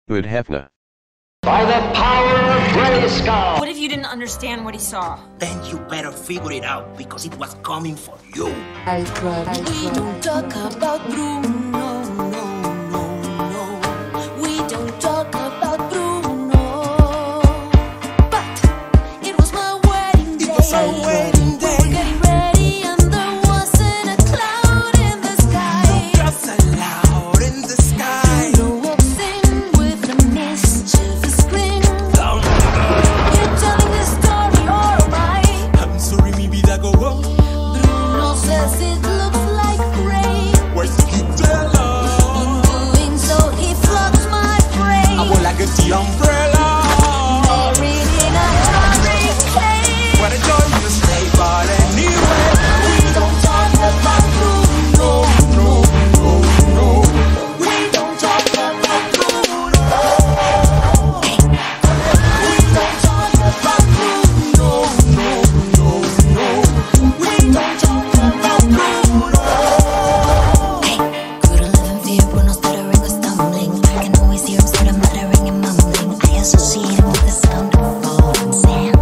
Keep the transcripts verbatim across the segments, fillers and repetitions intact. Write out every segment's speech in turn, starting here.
Good Hefner. By the power of Grayskull! What if you didn't understand what he saw? Then you better figure it out, because it was coming for you. I cried, I We don't talk about Bruno, no, no, no. We don't talk about Bruno. But it was my wedding day. It was our wedding day. We were getting ready and there wasn't a cloud in the sky. Just allowed in the sky. Bruno walks in with a mischievous grin. You're telling this story or am I? I'm sorry, mi vida go on. Bruno says it looks like rain. Where's the umbrella? In doing so, he floods my brain. I will like get the umbrella. Buried in a hurricane. What a joyous day, but anyway, We don't talk about Bruno. no, no, no. We don't talk about Bruno. We don't talk about Bruno. No, no, no. We don't talk about Bruno. Couldn't live in fear, Bruno stuttering or stumbling. I can always hear him sort of muttering and mumbling. I associate him with the sound of falling sand.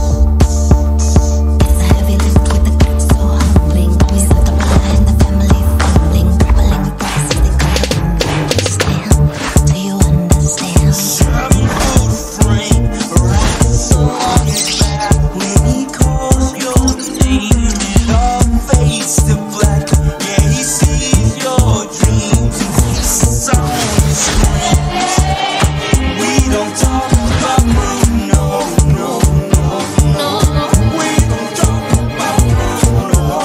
It's a heavy lift with the grip so humbling. Always left a behind the family fumbling, grappling with prices they couldn't understand. Do you understand? Seven foot frame, right so on his back. When he calls your name, it all fades to black. Yeah, he sees your dreams and his songs screams. We don't talk about Bruno, no, no, no. We don't talk about Bruno.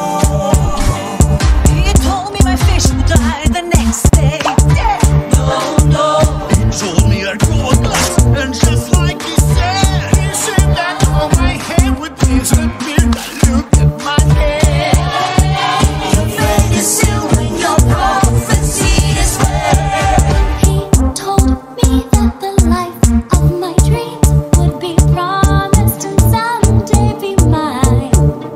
He told me my fish would die the next day. No, no. He told me I'd grow a glass, and just like he said, he said that all my hair would disappear. Look at my hair. Your friend is sealing your prophecy is rare. He told me that the life of my dreams would be promised and someday be mine.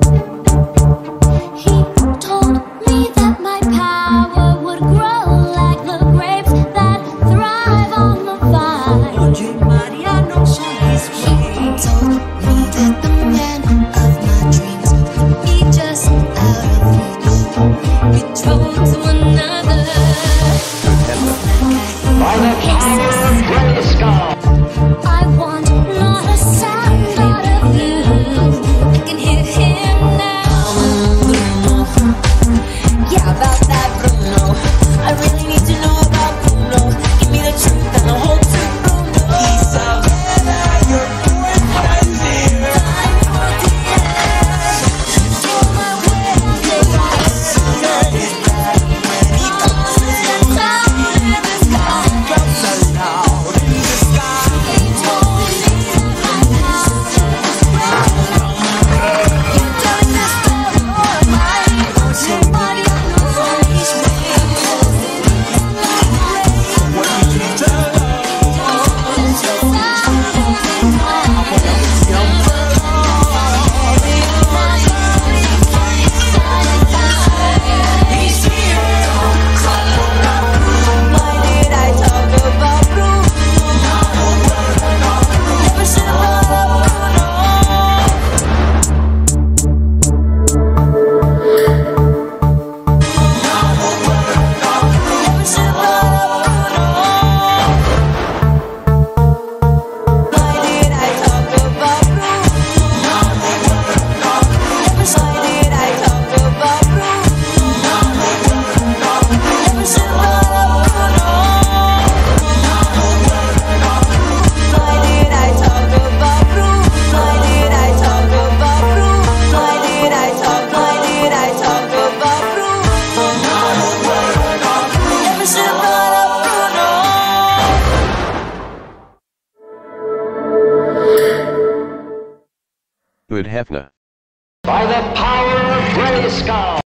He told me that my power would grow like the grapes that thrive on the vine. Oye, Mariano, son his He told me that the man of my dreams would be just out of reach. He told to another. Good Hefner. By the power of Grayskull! I want not a sound out of you. I can hear him now. Bruno. Yeah, about that Bruno. I really need to know about Bruno. Give me the truth and I'll hold to Bruno. He's a better, your boyfriend dear. Time for the end. For my wedding day. When he comes That cloud in the sky. comes aloud in the sky. He told me that my power was growing. You're telling this story or am I? Nobody knows his name. What did you tell her? He's here. Why did I talk about Bruno? Never should have brought up Bruno. Never should have brought up Bruno. Why did I talk about Bruno? Never why did I talk about Bruno? Never should have brought up Bruno. Why did I talk about Bruno? Why did I talk about Bruno? Why did I talk? Why did I talk about Bruno? Never should have brought up Bruno. Good Hefner. By the power of Grayskull!